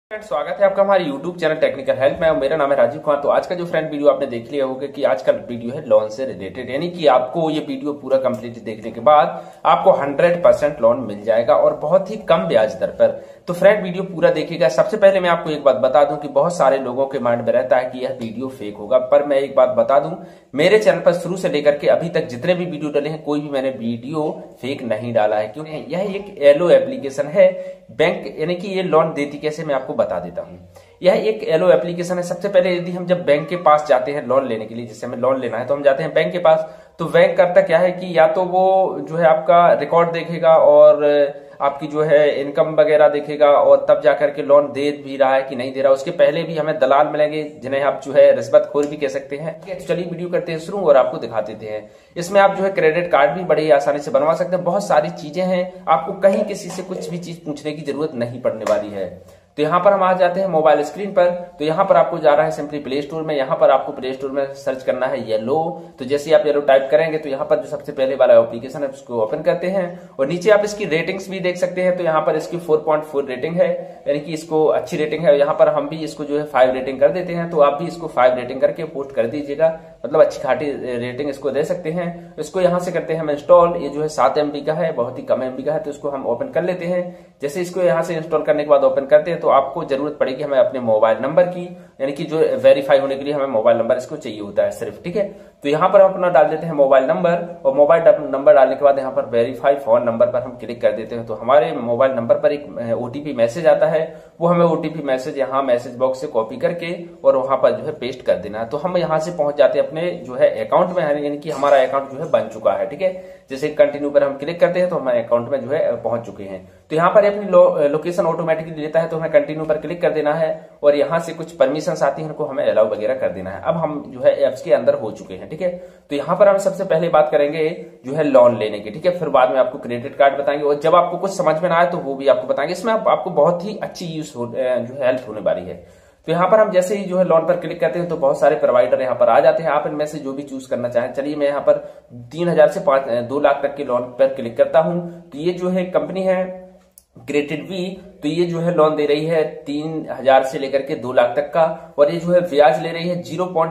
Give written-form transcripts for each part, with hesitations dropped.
Friend, स्वागत है आपका हमारे YouTube चैनल टेक्निकल हेल्प में। मेरा नाम है राजीव कुमार। तो आज का जो फ्रेंड वीडियो आपने देख लिया होगा कि आज का वीडियो है लोन से रिलेटेड, यानी कि आपको ये वीडियो पूरा कंप्लीट देखने के बाद आपको 100% लोन मिल जाएगा और बहुत ही कम ब्याज दर पर। तो फ्रेंड वीडियो पूरा देखिएगा। सबसे पहले मैं आपको एक बात बता दूं कि बहुत सारे लोगों के माइंड में रहता है कि यह वीडियो फेक होगा, पर मैं एक बात बता दूं, मेरे चैनल पर शुरू से लेकर के अभी तक जितने भी वीडियो डले हैं कोई भी मैंने वीडियो फेक नहीं डाला है, क्योंकि यह एक एलो एप्लीकेशन है। बैंक यानी कि ये लोन देती कैसे मैं आपको बता देता हूं। यह एक एलो एप्लीकेशन है। सबसे पहले यदि हम जब बैंक के पास जाते हैं लोन लेने के लिए, जैसे हमें लोन लेना है तो हम जाते हैं बैंक के पास, तो बैंक करता क्या है कि या तो वो जो है आपका रिकॉर्ड देखेगा और आपकी जो है इनकम वगैरह देखेगा और तब जाकर के लोन दे भी रहा है कि नहीं दे रहा। उसके पहले भी हमें दलाल मिलेंगे जिन्हें आप जो है रिश्वतखोर भी कह सकते हैं। तो चलिए वीडियो करते हैं शुरू और आपको दिखा देते हैं। इसमें आप जो है क्रेडिट कार्ड भी बड़े आसानी से बनवा सकते हैं। बहुत सारी चीजें हैं, आपको कहीं किसी से कुछ भी चीज पूछने की जरूरत नहीं पड़ने वाली है। तो यहाँ पर हम आ जाते हैं मोबाइल स्क्रीन पर। तो यहाँ पर आपको जा रहा है सिंपली प्ले स्टोर में। यहाँ पर आपको प्ले स्टोर में सर्च करना है येलो। तो जैसे आप येलो टाइप करेंगे तो यहाँ पर जो सबसे पहले वाला एप्लीकेशन है उसको ओपन करते हैं और नीचे आप इसकी रेटिंग्स भी देख सकते हैं। तो यहाँ पर इसकी 4.4 रेटिंग है, यानी कि इसको अच्छी रेटिंग है। यहाँ पर हम भी इसको जो है 5 रेटिंग कर देते हैं। तो आप भी इसको 5 रेटिंग करके पोस्ट कर दीजिएगा, मतलब अच्छी खाटी रेटिंग इसको दे सकते हैं। इसको यहाँ से करते हैं हम इंस्टॉल। ये जो है 7 MB का है, बहुत ही कम MB का है, तो इसको हम ओपन कर लेते हैं। जैसे इसको यहाँ से इंस्टॉल करने के बाद ओपन करते हैं तो आपको जरूरत पड़ेगी हमें अपने मोबाइल नंबर की, यानी कि जो वेरीफाई होने के लिए हमें मोबाइल नंबर इसको चाहिए होता है सिर्फ, ठीक है। तो यहाँ पर हम अपना डाल देते हैं मोबाइल नंबर और मोबाइल नंबर डालने के बाद यहाँ पर वेरीफाई फोन नंबर पर हम क्लिक कर देते हैं। तो हमारे मोबाइल नंबर पर एक OTP मैसेज आता है, वो हमें OTP मैसेज यहाँ मैसेज बॉक्स से कॉपी करके और वहां पर जो है पेस्ट कर देना है। तो हम यहाँ से पहुंच जाते हैं अपने जो है अकाउंट में, यानी कि हमारा अकाउंट जो है बन चुका है, ठीक है। जैसे कंटिन्यू पर हम क्लिक करते हैं तो हमारे अकाउंट में जो है पहुंच चुके हैं। तो यहाँ पर अपनी लोकेशन ऑटोमेटिकली लेता है, तो हमें कंटिन्यू पर क्लिक कर देना है और यहाँ से कुछ परमिशंस आती है, उनको हमें अलाउ वगैरह कर देना है। अब हम जो है एप्स के अंदर हो चुके हैं, ठीक है। तो यहाँ पर हम सबसे पहले बात करेंगे जो है लोन लेने की, ठीक है। फिर बाद में आपको क्रेडिट कार्ड बताएंगे और जब आपको कुछ समझ में ना आए तो वो भी आपको बताएंगे। इसमें आपको बहुत ही अच्छी जो है हेल्प होने वाली है। तो यहाँ पर हम जैसे ही जो है लोन पर क्लिक करते हैं तो बहुत सारे प्रोवाइडर यहाँ पर आ जाते हैं। आप इनमें से जो भी चूज करना चाहें। चलिए मैं यहाँ पर 3,000 से 2 लाख तक के लोन पर क्लिक करता हूँ। तो ये जो है कंपनी है क्रेडिट बी, तो ये जो है लोन दे रही है 3,000 से लेकर के 2 लाख तक का, और ये जो है ब्याज ले रही है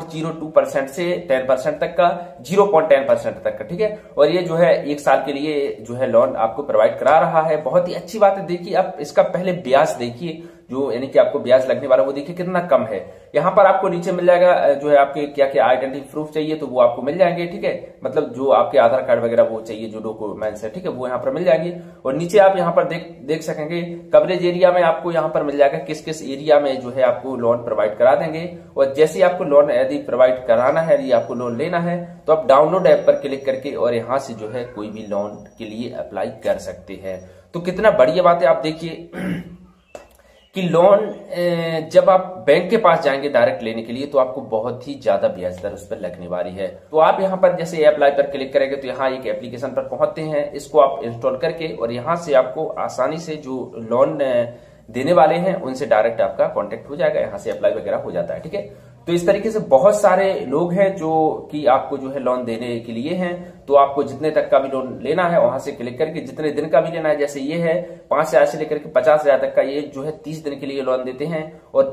0.02% से 10% तक का, 0.10% तक का, ठीक है। और ये जो है 1 साल के लिए जो है लोन आपको प्रोवाइड करा रहा है। बहुत ही अच्छी बात है। देखिए आप इसका पहले ब्याज देखिए, जो यानी कि आपको ब्याज लगने वाला वो देखिए कितना कम है। यहाँ पर आपको नीचे मिल जाएगा जो है आपके क्या क्या आइडेंटिटी प्रूफ चाहिए तो वो आपको मिल जाएंगे, ठीक है। मतलब जो आपके आधार कार्ड वगैरह वो चाहिए, जो डॉक्यूमेंट्स है, ठीक है, वो यहाँ पर मिल जाएंगे। और नीचे आप यहाँ पर देख सकेंगे कवरेज एरिया में आपको यहाँ पर मिल जाएगा किस किस एरिया में जो है आपको लोन प्रोवाइड करा देंगे। और जैसे आपको लोन यदि प्रोवाइड कराना है, यदि आपको लोन लेना है तो आप डाउनलोड ऐप पर क्लिक करके और यहाँ से जो है कोई भी लोन के लिए अप्लाई कर सकते हैं। तो कितना बढ़िया बात है। आप देखिए कि लोन जब आप बैंक के पास जाएंगे डायरेक्ट लेने के लिए तो आपको बहुत ही ज्यादा ब्याज दर उस पर लगने वाली है। तो आप यहाँ पर जैसे अप्लाई पर क्लिक करेंगे तो यहाँ एक एप्लीकेशन पर पहुंचते हैं। इसको आप इंस्टॉल करके और यहाँ से आपको आसानी से जो लोन देने वाले हैं उनसे डायरेक्ट आपका कांटेक्ट हो जाएगा, यहाँ से अप्लाई वगैरह हो जाता है, ठीक है। तो इस तरीके से बहुत सारे लोग हैं जो कि आपको जो है लोन देने के लिए हैं। तो आपको जितने तक का भी लोन लेना है वहां से क्लिक करके जितने दिन का भी लेना है, जैसे ये है 5,000 से लेकर के 50,000 तक का, ये जो है 30 दिन के लिए लोन देते हैं और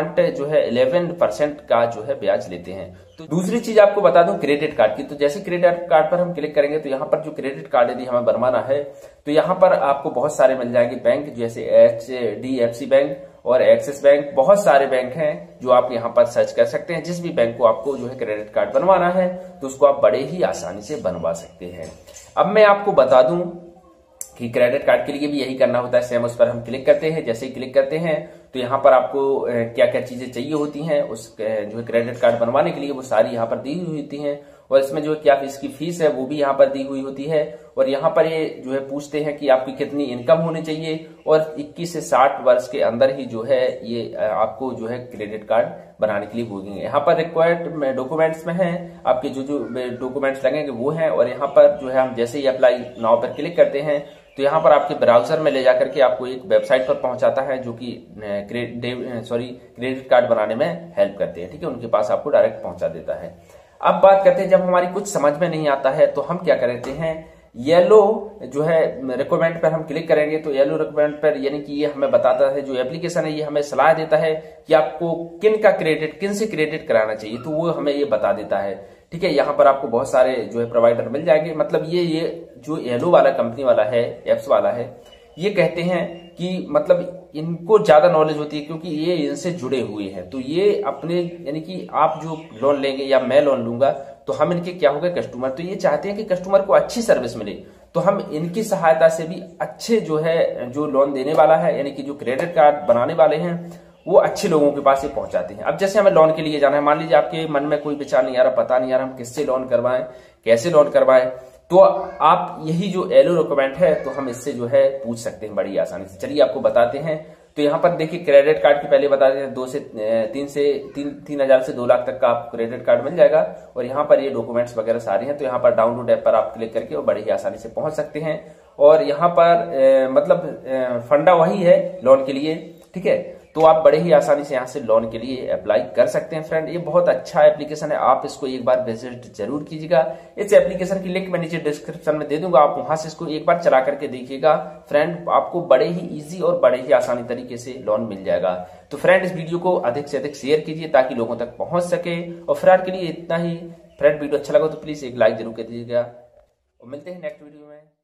0.11% का जो है ब्याज लेते हैं। तो दूसरी चीज आपको बता दूं क्रेडिट कार्ड की। तो जैसे क्रेडिट कार्ड पर हम क्लिक करेंगे तो यहाँ पर जो क्रेडिट कार्ड यदि हमें बनवाना है तो यहाँ पर आपको बहुत सारे मिल जाएंगे बैंक, जैसे HDFC बैंक और एक्सिस बैंक। बहुत सारे बैंक हैं जो आप यहाँ पर सर्च कर सकते हैं। जिस भी बैंक को आपको जो है क्रेडिट कार्ड बनवाना है तो उसको आप बड़े ही आसानी से बनवा सकते हैं। अब मैं आपको बता दूं कि क्रेडिट कार्ड के लिए भी यही करना होता है। सेम उस पर हम क्लिक करते हैं। जैसे ही क्लिक करते हैं तो यहाँ पर आपको क्या क्या चीजें चाहिए होती हैं उस जो है क्रेडिट कार्ड बनवाने के लिए, वो सारी यहाँ पर दी हुई होती हैं। और इसमें जो क्या इसकी फीस है वो भी यहाँ पर दी हुई होती है। और यहाँ पर ये जो है पूछते हैं कि आपकी कितनी इनकम होनी चाहिए और 21 से 60 वर्ष के अंदर ही जो है ये आपको जो है क्रेडिट कार्ड बनाने के लिए बोलेंगे। यहाँ पर रिक्वायर्ड डॉक्यूमेंट्स में है आपके जो डॉक्यूमेंट्स लगेंगे वो हैं। और यहाँ पर जो है हम जैसे ही अप्लाई नाउ पर क्लिक करते हैं तो यहाँ पर आपके ब्राउजर में ले जाकर के आपको एक वेबसाइट पर पहुंचाता है जो कि क्रेडिट कार्ड बनाने में हेल्प करते हैं, ठीक है। उनके पास आपको डायरेक्ट पहुंचा देता है। अब बात करते हैं जब हमारी कुछ समझ में नहीं आता है तो हम क्या करते हैं, येलो जो है रिकमेंड पर हम क्लिक करेंगे तो येलो रिकमेंड पर यानी कि ये हमें बताता है, जो एप्लीकेशन है ये हमें सलाह देता है कि आपको किन से क्रेडिट कराना चाहिए, तो वो हमें ये बता देता है। ठीक है, यहाँ पर आपको बहुत सारे जो है प्रोवाइडर मिल जाएंगे। मतलब ये जो येलो वाला कंपनी वाला है, एप्स वाला है, ये कहते हैं कि मतलब इनको ज्यादा नॉलेज होती है क्योंकि ये इनसे जुड़े हुए हैं। तो ये अपने यानी कि आप जो लोन लेंगे या मैं लोन लूंगा तो हम इनके क्या हो गए कस्टमर, तो ये चाहते हैं कि कस्टमर को अच्छी सर्विस मिले, तो हम इनकी सहायता से भी अच्छे जो लोन देने वाला है यानी कि जो क्रेडिट कार्ड बनाने वाले हैं वो अच्छे लोगों के पास ये पहुंचाते हैं। अब जैसे हमें लोन के लिए जाना है, मान लीजिए आपके मन में कोई विचार नहीं आ रहा, पता नहीं आ रहा हम किससे लोन करवाएं, कैसे लोन करवाएं, तो आप यही जो येलो डॉक्यूमेंट है तो हम इससे जो है पूछ सकते हैं बड़ी आसानी से। चलिए आपको बताते हैं। तो यहाँ पर देखिए क्रेडिट कार्ड की पहले बता देते हैं 3,000 से 2 लाख तक का आपको क्रेडिट कार्ड मिल जाएगा। और यहाँ पर ये डॉक्यूमेंट्स वगैरह सारे हैं, तो यहाँ पर डाउनलोड ऐप पर आप क्लिक करके और बड़ी ही आसानी से पहुंच सकते हैं। और यहाँ पर मतलब फंडा वही है लोन के लिए। ठीक है, तो आप बड़े ही आसानी से यहाँ से लोन के लिए अप्लाई कर सकते हैं। फ्रेंड, ये बहुत अच्छा एप्लीकेशन है, आप इसको एक बार विजिट जरूर कीजिएगा। इस एप्लीकेशन की लिंक मैं नीचे डिस्क्रिप्शन में दे दूंगा, आप वहां से इसको एक बार चला करके देखिएगा। फ्रेंड, आपको बड़े ही इजी और बड़े ही आसानी तरीके से लोन मिल जाएगा। तो फ्रेंड, इस वीडियो को अधिक से अधिक शेयर कीजिए ताकि लोगों तक पहुंच सके। और फिलहाल के लिए इतना ही। फ्रेंड, वीडियो अच्छा लगा तो प्लीज एक लाइक जरूर कर दीजिएगा और मिलते हैं नेक्स्ट वीडियो में।